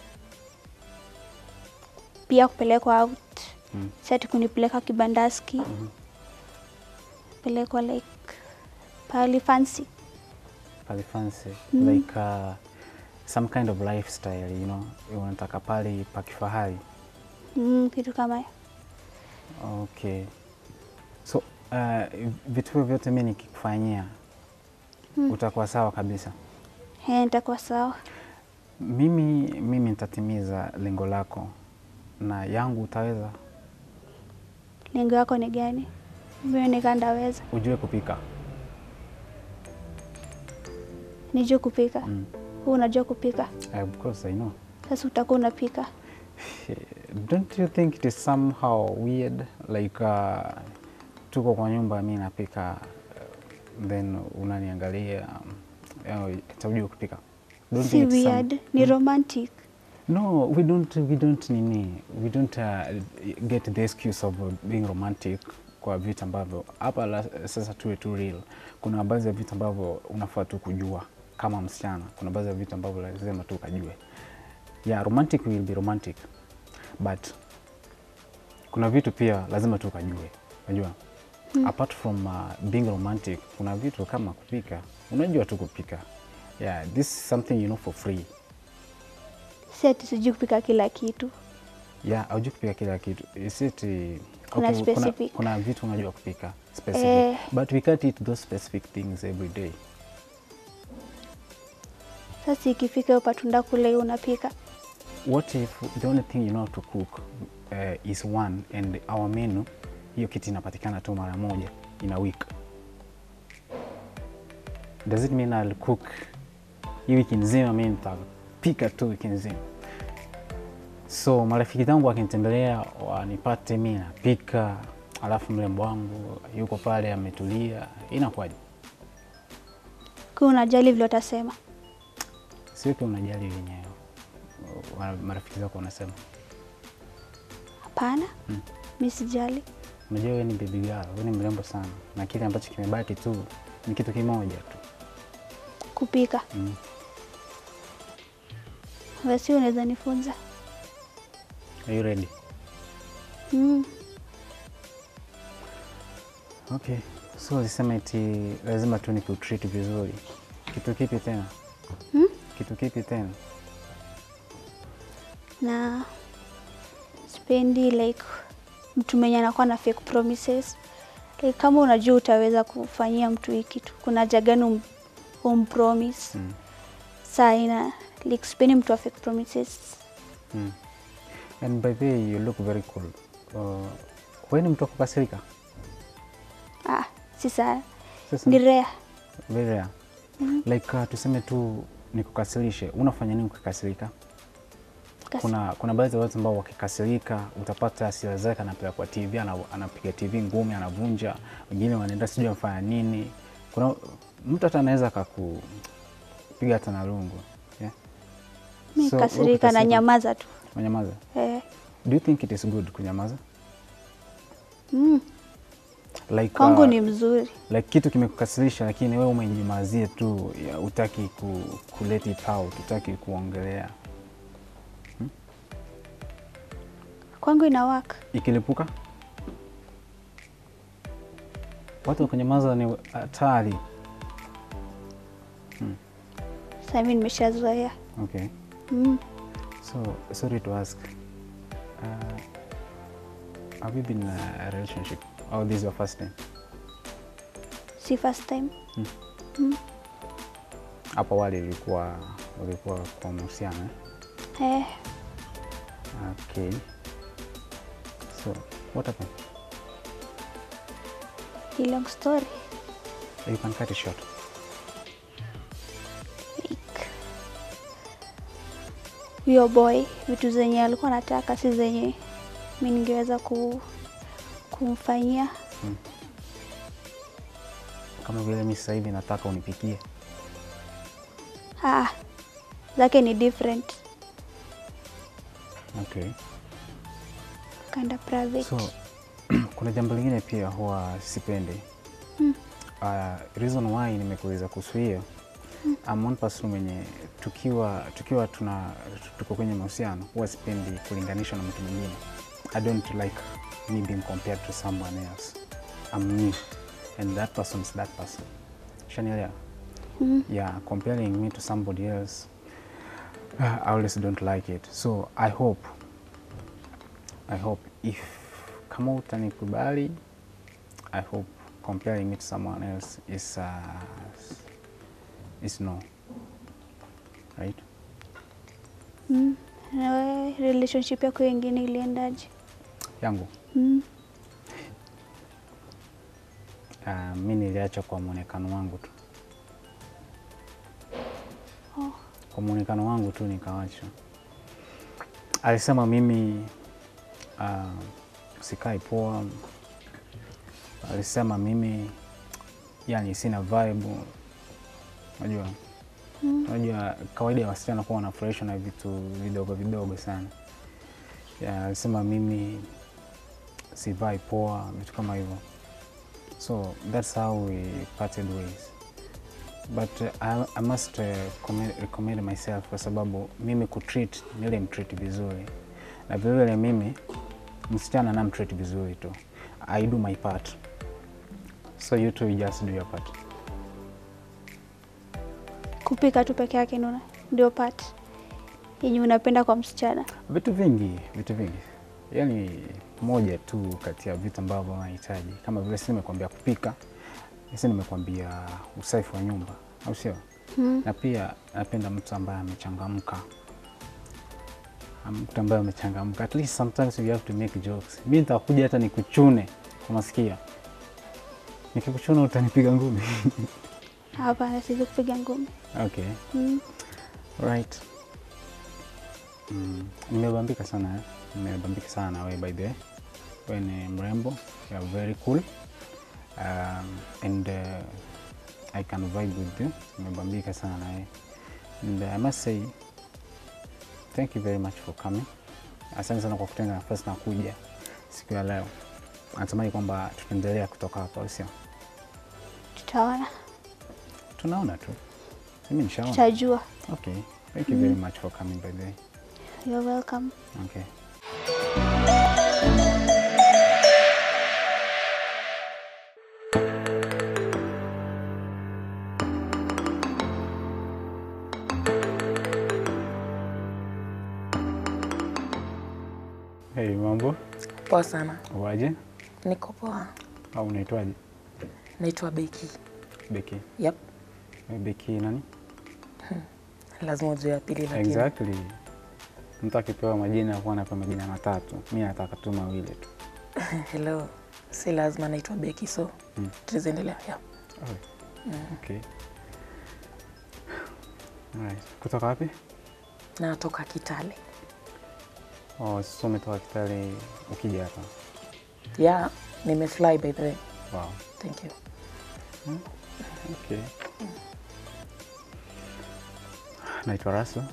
Pia kupelekwa out. Mm. Sasa kunipeleka kibandaski. Mm-hmm. Pelekwa like pali fancy. Pali fancy. Mm. Like uh, some kind of lifestyle, you know. Unataka pali pa kifahari. Mm, kitu kama hiyo. Okay. So uh, vitu vyote mimi nikikufanyia mm. utakuwa sawa kabisa? Eh, nitakuwa sawa. Mimi mimi nitatimiza lengo lako na yangu utaweza? Lengo yako ni gani? Mimi nikandaweza. Ujue kupika. Nijue kupika. Mm. Wewe unajua kupika? Uh, of course I know. Sasa utakuwa unapika. Don't you think it is somehow weird like uh, tuko kwa nyumba mimi napika uh, then unaniangalia um, utajua kupika? Don't Si weird, some... ni romantic. No, we don't we don't nini we don't uh, get the excuse of being romantic kwa vitu ambavyo hapa sasa tuwe tu real. Kuna baadhi ya vitu ambavyo unafaa tu kujua kama msichana. Kuna baadhi ya vitu ambavyo lazima tu kujue. Yeah, romantic will be romantic. But kuna vitu pia lazima tu kujue. Unajua? Hmm. Apart from uh, being romantic, kuna vitu kama kupika. Unajua tu kupika. Yeah, this is something you know for free. Seti sijui kupika kila kitu. Yeah, hujui kupika kila kitu. Seti kuna okay, specific. Kuna, kuna vitu unajua kupika specific. Eh. But we can't eat those specific things every day. Sasa ikifika upatunda kule unapika. What if the only thing you know to cook uh, is one and our menu hiyo kitu inapatikana tu mara moja in a week? does it mean I'll cook hii wiki nzima? Mimi nitapika tu wiki nzima. So marafiki zangu wakinitembelea wanipate mimi napika, alafu mrembo wangu yuko pale ametulia, inakuwaje? Kwa unajali vile utasema? Sio tu unajali wenyewe, marafiki zako wanasema. Hapana, hmm. Mimi sijali. Unajua wewe ni baby girl, wewe ni mrembo sana, na kile ambacho kimebaki tu ni kitu kimoja tu, kupika. Mm. Basi unaweza nifunza? Are you ready? Mm. Okay. So ulisema eti lazima tu nikutreat vizuri. Kitu kipi tena? Hmm? Kitu kipi tena? Na spendi like mtu mwenye anakuwa na fake promises. Like kama unajua utaweza kufanyia mtu hiki kitu, kuna jagani um promise. Mm. Saa ina like spendi mtu wa fake promises. Mm. And by the way, you look very cool. Uh, wewe ni mtu kukasirika? Ah, si sana. Sasa Ni rare. Very rare. Mm -hmm. Like uh, tuseme tu nikukasirishe, unafanya nini ukikasirika? Kasi. Kuna kuna baadhi ya watu ambao wakikasirika utapata hasira zake anapeleka kwa T V, anapiga T V ngumi, anavunja, wengine wanaenda sijui afanya nini. Kuna mtu hata anaweza akakupiga hata na lungu. Yeah. Mimi so, kasirika na nyamaza tu. Nyamaza? Eh. Do you think it is good kunyamaza? Mm. Like kwangu uh, ni mzuri. Like kitu kimekukasirisha lakini wewe umenyamazia tu, hutaki ku, ku let it out, hutaki kuongelea. Hmm? Kwangu ina work. Ikilipuka? Watu kunyamaza ni hatari. Hmm. Sasa mimi nimeshazoea. Okay. Mm. So, sorry to ask. Uh, have you been in a relationship? Or this is your first time? Si first time. Hmm. Mm. Hapo wale ulikuwa ulikuwa kwa mahusiano eh? Eh. Okay. So, what happened? A long story. You can cut it short. Like, huyo boy vitu zenye alikuwa anataka si zenye mimi ningeweza ku kumfanyia. Hmm. Kama vile mimi sasa hivi nataka unipikie. Ah. Zake ni different. Okay. Kinda private. So, kuna jambo lingine pia huwa sipendi. Hmm. Uh, reason why nimekuuliza kuhusu hiyo. Hmm. I'm one person mwenye tukiwa tukiwa tuna tuko kwenye mahusiano huwa sipendi kulinganisha na mtu mwingine. I don't like me being compared to someone else. I'm me and that person is that person. Shanilia. Hmm. Yeah, comparing me to somebody else, uh, I always don't like it. So I hope I hope if kama utanikubali, I hope comparing me to someone else is uh, is no, right? Mm. Na relationship yako nyingine iliendaje? Yangu? Mm. Uh, mimi niliacha kwa muonekano wangu tu. Oh. Kwa muonekano wangu tu nikaacha. Alisema mimi uh, sikai poa. Alisema mimi yani sina vibe. Unajua? Mm. Unajua kawaida ya wasichana kuwa wanafurahishwa na vitu vidogo vidogo sana. Yeah, alisema mimi si vibe poa, vitu kama hivyo. So that's how we parted ways. But uh, I, I must uh, commend, recommend myself kwa sababu mimi kutreat nile mtreat vizuri. Na vile vile mimi msichana na mtreat vizuri tu. I do my part. So you two you just do your part. Kupika tu peke yake ndio ndio part yenye unapenda kwa msichana? Vitu vingi, vitu vingi. Yaani moja tu kati ya vitu ambavyo unahitaji. Kama vile sisi nimekwambia kupika, sisi nimekwambia usafi wa nyumba, au sio? Hmm. Na pia napenda mtu ambaye amechangamka. Mtu ambaye amechangamka. At least sometimes you have to make jokes. Mimi nitakuja hata nikuchune kwa masikio. Nikikuchuna utanipiga ngumi. Hapana, siwezi kupiga ngumi. Okay. Mm. Right. Mm. Nimebambika sana eh. Nimebambika sana na wewe by the way. Wewe ni mrembo, you are very cool. Um, and uh, I can vibe with you. Nimebambika sana na wewe. And uh, I must say thank you very much for coming. Asante sana kwa kutenga nafasi na kuja siku ya leo. Natamani kwamba tutaendelea kutoka hapa, sio? Tutaona. Tunaona tu. Mimi nishaona. Tutajua. Okay. Thank you mm. very much for coming by the way. You're welcome. Okay. Hey, mambo? Poa sana. Waje? Niko poa. Au unaitwaje? Naitwa Becky. Becky. Yep. Becky nani? Hmm. Lazima ujue ya pili lakini. Exactly. Mtu akipewa majina huwa anapewa majina matatu. Mimi nataka tu mawili tu. Hello. Si lazima naitwa Becky so. Mm. Tuendelea. Yeah. Oh. Mm. Okay. Alright. Kutoka wapi? Natoka Kitale. Oh, so umetoka Kitale ukija hapa? Yeah, nimefly by the way. Wow. Thank you. Hmm? Okay. Mm. Naitwa Raso.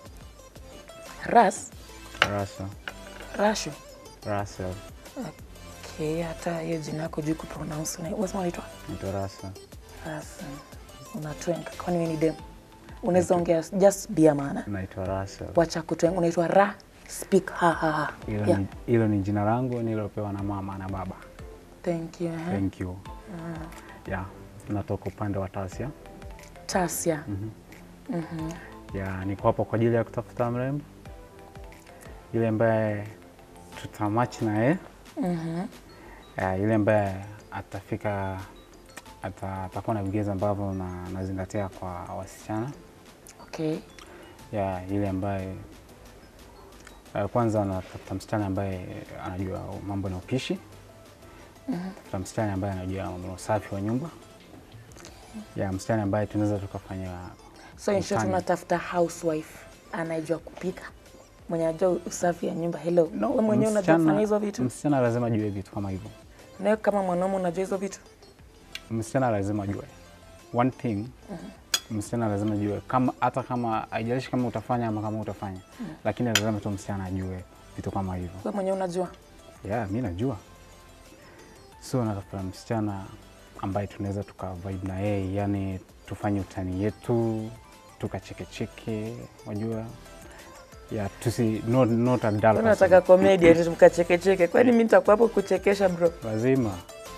Ras? Raso. Rasho? Raso. Okay, hata hiyo jina yako juu kupronounce. Unasema unaitwa? Naitwa Raso. Raso. Unatwenga. Kwani wewe ni dem? Unaweza ongea just be a man. Naitwa Raso. Wacha kutwenga. Unaitwa Ra. Speak ha ha ha. Hilo yeah. ni hilo ni jina langu nilopewa na mama na baba. Thank you. Eh? Thank you. Uh. Yeah, natoka upande wa Tasia. Tasia. Mhm. Mm mhm. Yeah, niko hapo kwa ajili ya kutafuta mrembo. Yule ambaye tutamatch na yeye. Mhm. Yeah, yule ambaye atafika ata, atakuwa na vigezo ambavyo na nazingatia kwa wasichana. Okay. Yeah, yule ambaye kwanza natafuta msichana ambaye anajua mambo na upishi. Mhm. Tafuta msichana ambaye anajua mambo na usafi wa nyumba. Ya msichana ambaye tunaweza tukafanya. So in short tunatafuta housewife anajua kupika. Mwenye anajua usafi wa nyumba. Hello. No, wewe mwenyewe unajua kufanya hizo vitu? Msichana lazima ajue vitu kama hivyo. Na wewe kama mwanaume unajua hizo vitu? Msichana lazima ajue. One thing. Mhm. Msichana lazima ajue kama hata kama haijalishi kama utafanya ama kama utafanya. Mm. Lakini lazima tu msichana ajue vitu kama hivyo. Wewe mwenyewe unajua? Yeah, mimi najua. So natafuta msichana ambaye tunaweza tuka vibe na yeye, yani tufanye utani yetu, tukachekecheke, unajua? Yeah, tusi not not a dull. Unataka comedy eti mkachekecheke. Kwani mimi nitakuwa hapo kuchekesha bro? Lazima.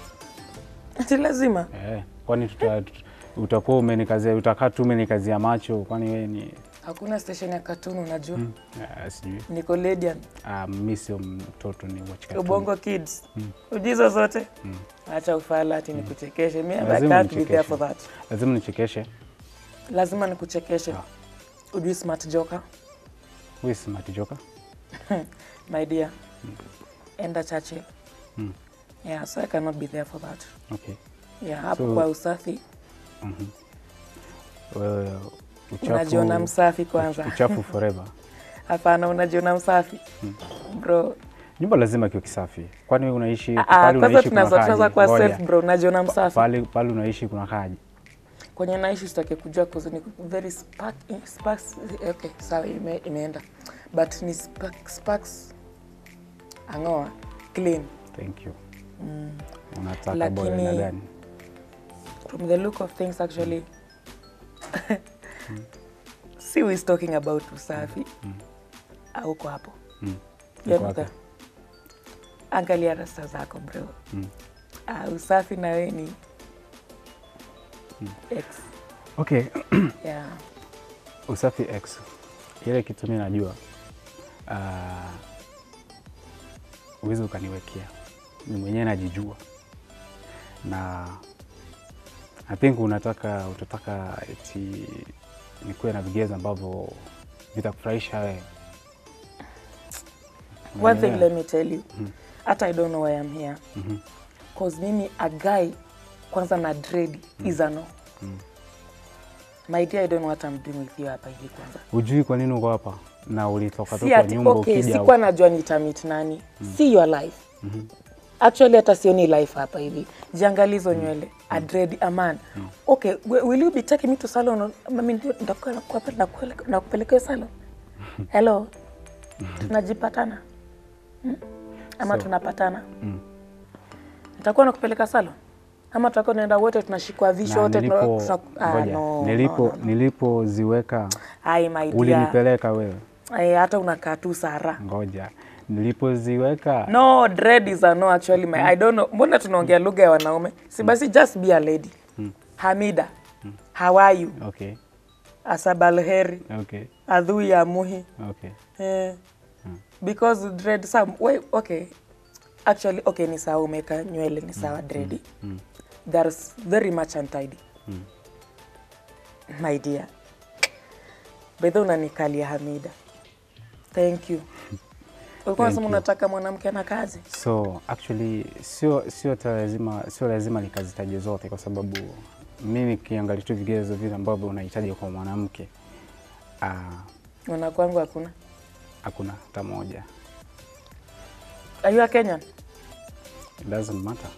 Ati lazima? Eh, kwani tuta utakuwa umenikazia utakaa tu umenikazia macho kwani wewe ni hakuna station ya cartoon unajua? Mm. Yeah, sijui. Nickelodeon. Ah, uh, mimi sio mtoto ni watch cartoon. Ubongo Kids. Mm. Ujizo zote? Mm. Acha ufala ati mm. nikuchekeshe. Mimi I can't be there for that. Lazima nichekeshe. Lazima nikuchekeshe. Ah. Ujui smart joker? Who is smart joker? My dear. Mm. Enda Churchill. Mm. Yeah, so I cannot be there for that. Okay. Yeah, hapo so, kwa usafi. Mhm. Wewe uchafu. Unajiona msafi kwanza. Uchafu forever. Hapana, unajiona msafi. Hmm. Bro, nyumba lazima kiwe kisafi. Kwani wewe unaishi pale unaishi kuna kaji? Kwanza kwa safe bro, unajiona msafi. Pale pale unaishi kuna kaji. Kwenye naishi sitaki kujua cause ni very spark sparks. Okay, sawa ime, imeenda. But ni spark sparks angoa clean. Thank you. Mm. Unataka boy na gani? From the look of things actually. Mm. See we is talking about usafi. Mm. Au kwa hapo. Mm. Yaani angalia rasta zako bro. Mm. Uh, usafi na wewe ni mm. X. Okay. Yeah. Usafi X. Ile kitu mimi najua. Ah uh, uwezo ukaniwekea. Mimi mwenyewe najijua. Na I think unataka utataka eti nikuwe na vigezo ambavyo vitakufurahisha wewe. One thing let me tell you. Mm. Hata I don't know why I'm here. Mm -hmm. Cause mimi a guy kwanza na dread mm. is a no. Mm. My dear, I don't know what I'm doing with you hapa hivi kwanza. Ujui kwa nini uko hapa na ulitoka Si toka ati, nyumba okay, ukija. sikuwa najua nitamit nani. Mm. See your life. Mm -hmm. Actually hata sioni life hapa hivi. Jiangalizo mm. nywele, mm. a dread, a man. Mm. Okay, will you be taking me to salon? Mimi nitakuwa na kupeleka salon. Hello. Tunajipatana. Hmm? Ama so, tunapatana. Mm. Nitakuwa nakupeleka salon. Ama tutakuwa naenda wote tunashikwa visho wote tuna ah, no, nilipo no, no, no. nilipoziweka ai my dear ulinipeleka wewe. Ai hata unakaa tu Sara. Ngoja. Nilipoziweka no dread is a no actually my, I don't know. Mbona tunaongea lugha ya wanaume? Si basi just be a lady. Hmm. Hamida. Hmm. How are you? Okay. Asabalheri. Okay. Adhui ya muhi. Okay. Eh. Hmm. Because dread some wait okay. Actually okay ni sawa umeka nywele ni sawa dread. Mm. Mm. There's very much untidy. Mm. My dear. Bedho unanikalia Hamida. Thank you. Ulikuwa unasema unataka mwanamke na kazi? So actually sio sio lazima sio lazima ni kazi taje zote kwa sababu mimi kiangalia tu vigezo vile ambavyo unahitaji kwa mwanamke. Ah, uh, una kwangu hakuna? Hakuna hata moja. Are you a Kenyan? It doesn't matter.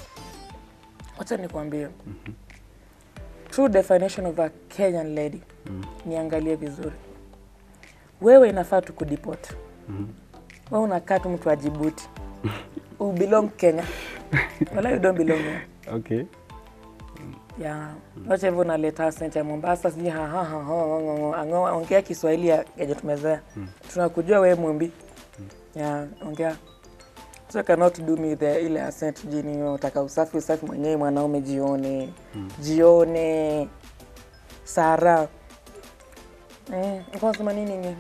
Wacha nikwambie. Mm -hmm. True definition of a Kenyan lady. Mm. Niangalie vizuri. Wewe inafaa tukudeport. Mhm. Wewe unakaa tu mtu wa Djibouti. You belong Kenya. Wala you don't belong here. Okay. Yeah. Wacha hivyo unaleta accent ya Mombasa siji ha ha ha ha ongea Kiswahili ya yenye tumezoea. Mm. Tunakujua wewe Mwimbi. Mm. Yeah, ongea. So cannot do me the ile accent jini unataka usafi usafi mwenyewe mwanaume jione. Mm. Jione. Sara. Eh, unasema nini nini?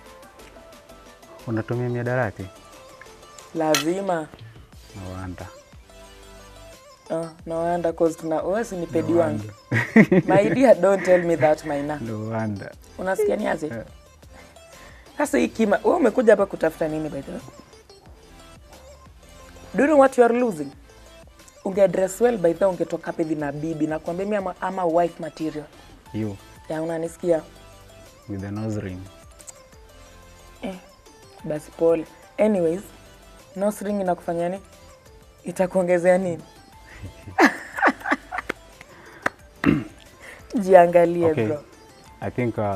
Unatumia miadarati? Lazima. No wonder. Oh, no wonder cause tuna wewe si nipedi wangu. My dear, don't tell me that Maina. No wonder. Unasikia ni aje? Sasa hii kima, wewe umekuja hapa kutafuta nini by the way? Do you know what you are losing? Unge dress well by the way ungetoka hapa hivi na bibi na kuambia mimi ama, ama wife material. You. Ya unanisikia? With the nose ring. Eh. Basi pole. Anyways, nose ring inakufanya nini? Itakuongezea nini? Jiangalie okay. Bro. I think uh,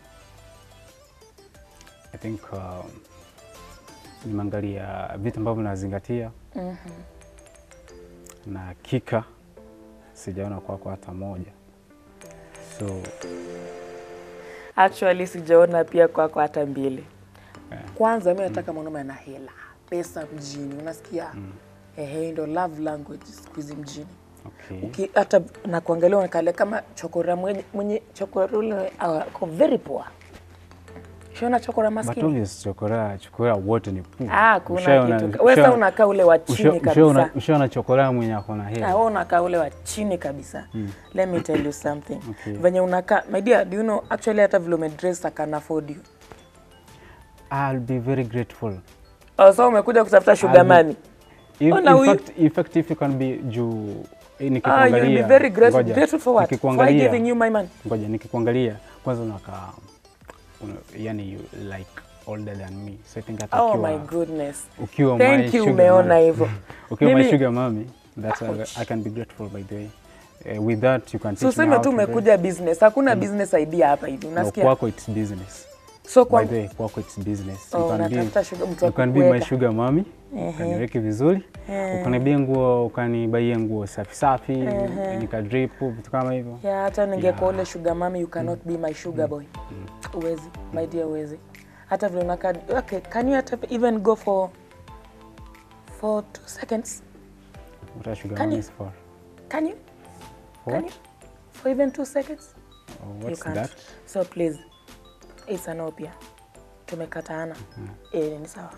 I think uh, nimeangalia vitu ambavyo nazingatia. Mhm. Mm na kika sijaona kwa kwa hata moja. So actually sijaona pia kwa kwa hata mbili. Yeah. Kwanza mimi nataka mm. mwanaume ana hela, pesa mjini, unasikia? Mm. Ehe, ndo love language siku mjini. Okay. Uki hata na kuangalia unakale kama chokora mwenye, mwenye chokora ule ako very poor. Shona chokora maskini. But obvious chokora, chokora wote ni poor. Ah, kuna kitu. Wewe sasa unakaa ule wa chini kabisa. Ushona chokora mwenye akona hela. Ah, wewe unakaa ule wa chini kabisa. Mm. Let me tell you something. Okay. Venye unakaa, my dear, do you know actually hata vile umedress I can afford you. I'll be very grateful. Oh, so umekuja kutafuta sugar money. If, oh, in, we... fact, in fact, if you can be juu nikikuangalia. Ah, you'll be very grateful. Grateful for what? For giving you my money. Ngoja nikikuangalia kwanza unakaa yani you like older than me. So I think that oh my goodness. Ukiwa thank you umeona hivyo. Ukiwa my sugar mommy, that's a, I can be grateful by the way. Uh, with that you can teach so, me. So sema tu umekuja business. Hakuna mm. business idea hapa hivi. Unasikia? No, kwako it's business. So kwa by the way, kwako it's business. Oh, you can be sugar, you can be my sugar mommy. Ukaniweke vizuri. Ukanibia nguo, ukanibaia nguo safi safi, nika drip vitu kama hivyo. Yeah, hata ningekuwa ile sugar mommy you cannot mm. be my sugar boy. Mm. Uwezi, my dear uwezi. Hata vile unaka okay, can you hata even go for for two seconds? What a sugar mommy is for? Can you? For can what? You? For even two seconds? Oh, what's that? So please, it's an opia. Tumekataana. Mm -hmm. Eh, ni sawa.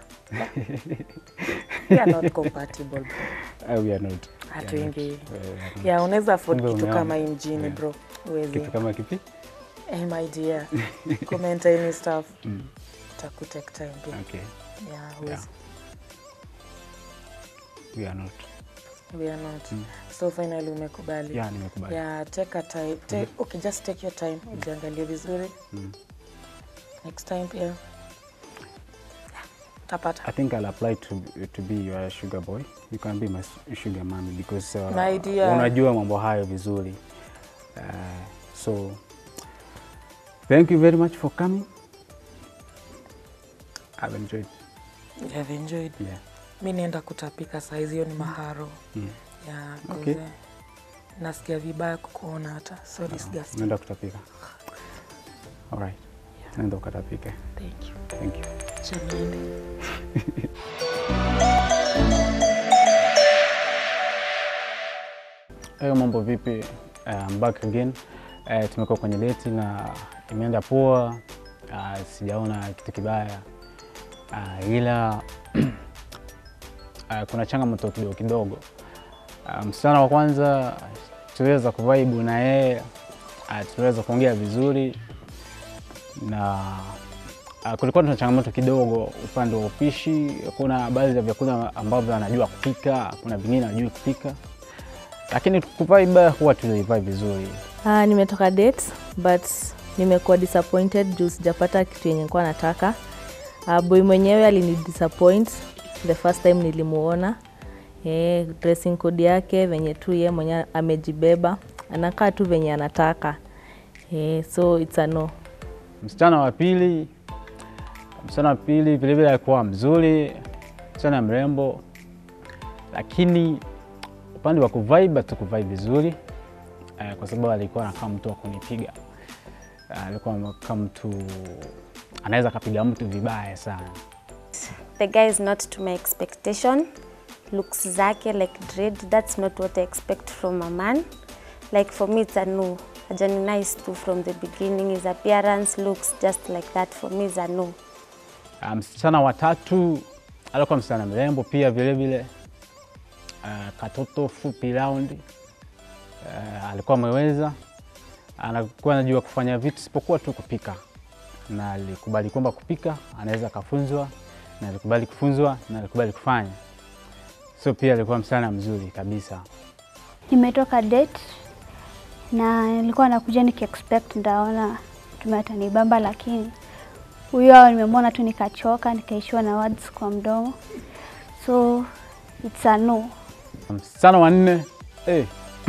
We are not compatible. Uh, we are not. Hatuingi. Yeah, unaweza afford kitu kama hii mjini yeah. Bro. Uwezi. Kitu kama kipi? Eh, my dear. Comment any stuff. Mm. Taku take time. Yeah. Okay. Yeah, uwezi. Yeah. We are not. We are not. Mm. So finally umekubali. Yeah, nimekubali. Yeah, take a time. Take, Mm. okay, just take your time. Ujiangalie vizuri. Mm. Next time pia. Yeah. Tapata. I think I'll apply to to be your sugar boy. You can be my sugar mommy because uh, My dear. unajua mambo hayo vizuri. Uh, so thank you very much for coming. I've enjoyed. You have enjoyed. Yeah. Mimi naenda kutapika saa hizi, hiyo ni maharo. Mm. Yeah, Okay. Nasikia vibaya kukuona hata. So disgusting. Naenda kutapika. All right. Yeah. Naenda kutapika. Thank you. Thank you. Chaniende. Hayo mambo vipi? Uh, I'm back again. Uh, tumekuwa kwenye date na imeenda poa. Uh, sijaona kitu kibaya. Uh, ila uh, kuna changamoto kidogo kidogo. Uh, msichana wa kwanza tuweza kuvibe na yeye, uh, tuweza kuongea vizuri na uh, kulikuwa na changamoto kidogo upande wa upishi. Kuna baadhi ya vyakula ambavyo anajua kupika, kuna vingine anajua kupika. Lakini kuvibe huwa tulivibe vizuri. Ah, nimetoka date but nimekuwa disappointed juu sijapata kitu yenye nilikuwa nataka. Uh, boy mwenyewe alini disappoint the first time nilimuona. Eh, dressing code yake venye tu yeye mwenyewe amejibeba, anakaa tu venye anataka. Eh, so it's a no. Msichana wa pili, msichana wa pili vile vile alikuwa mzuri, msichana mrembo, lakini upande wa kuvibe tukuvibe vizuri uh, kwa sababu alikuwa anakaa mtu wa kunipiga. Uh, alikuwa kama mtu anaweza kapiga mtu vibaya sana. The guy is not to my expectation. Looks zake like dread, that's not what I expect from a man. Like for me it's a no. Ajani nice too from the beginning. His appearance looks just like that. For me it's a no. Uh, msichana wa tatu alikuwa msichana mrembo pia vile vile. Uh, katoto fupi round. Uh, alikuwa ameweza, anakuwa anajua kufanya vitu isipokuwa tu kupika. Na alikubali kwamba kupika anaweza kufunzwa, na alikubali kufunzwa na alikubali kufanya. So pia alikuwa msichana mzuri kabisa. Nimetoka date na nilikuwa nakuja nikiexpect ndaona tumetanibamba, lakini huyo nimemwona tu nikachoka, nikaishiwa na words kwa mdomo. So it's a no. Msichana wa nne, eh.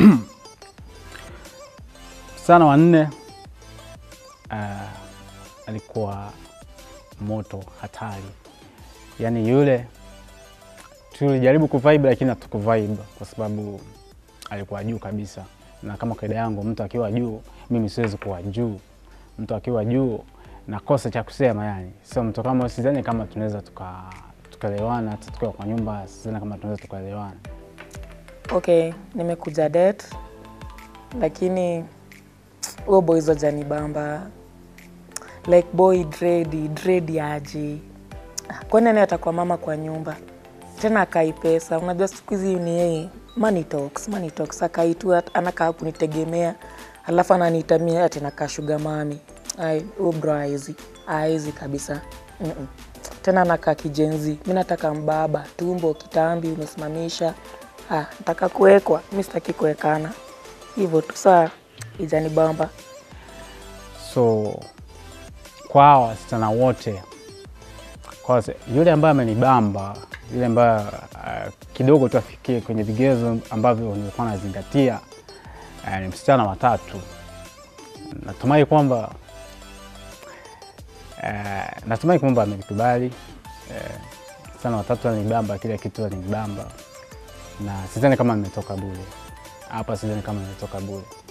Msichana wa nne uh, alikuwa moto hatari. Yaani yule tulijaribu kuvibe lakini hatukuvibe kwa sababu alikuwa juu kabisa. Na kama kaida yangu mtu akiwa juu, mimi siwezi kuwa juu. Mtu akiwa juu nakosa cha kusema yani. So mtu kama sidhani kama tunaweza tuka tukaelewana hata tukiwa kwa nyumba, sidhani kama tunaweza tukaelewana. Okay, nimekuja date lakini huo boy zoja ni bamba. Like boy dread, dread aje. Kwa nini atakuwa mama kwa nyumba? Tena akai pesa. Unajua siku hizi ni yeye money talks, money talks. Akai tu anakaa kunitegemea. Alafu ananitamia ati nakaa sugar mommy. Ai, huo bro haizi. Haizi kabisa. Mm -mm. Tena anakaa kijenzi. Mimi nataka mbaba, tumbo, kitambi umesimamisha. Ah, nataka kuwekwa, mimi sitaki kuwekana. Hivyo tu saa ijani bamba. So kwa wasichana wote, kwa yule ambaye amenibamba, yule ambaye uh, kidogo tu afikie kwenye vigezo ambavyo nilikuwa nazingatia, uh, ni msichana wa tatu. Natumai kwamba uh, natumai kwamba amenikubali. Uh, msichana wa tatu alinibamba, kila kitu alinibamba. Na sidhani kama nimetoka bure. Hapa sidhani kama nimetoka bure.